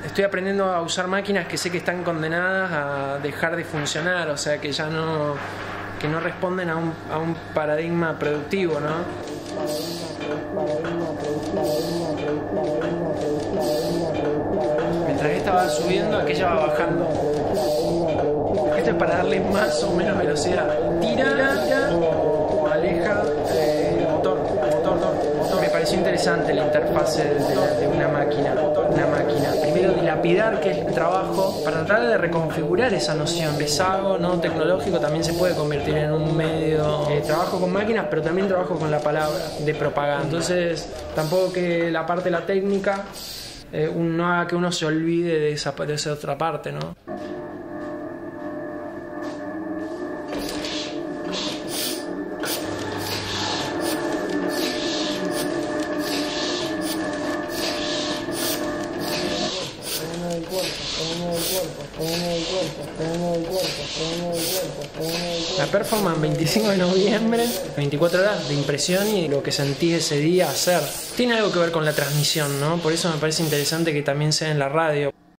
Estoy aprendiendo a usar máquinas que sé que están condenadas a dejar de funcionar, o sea, que ya no responden a un paradigma productivo, ¿no? Mientras esta va subiendo, aquella va bajando. Esto es para darle más o menos velocidad. Tira, aleja, motor. Me pareció interesante la interfase de una máquina. Primero dilapidar, que es el trabajo, para tratar de reconfigurar esa noción. Rezago no tecnológico también se puede convertir en un medio. Trabajo con máquinas, pero también trabajo con la palabra de propaganda. Entonces, tampoco que la parte de la técnica no haga que uno se olvide de esa otra parte, ¿no? La performance 25 de noviembre, 24 horas de impresión y lo que sentí ese día hacer. Tiene algo que ver con la transmisión, ¿no? Por eso me parece interesante que también sea en la radio.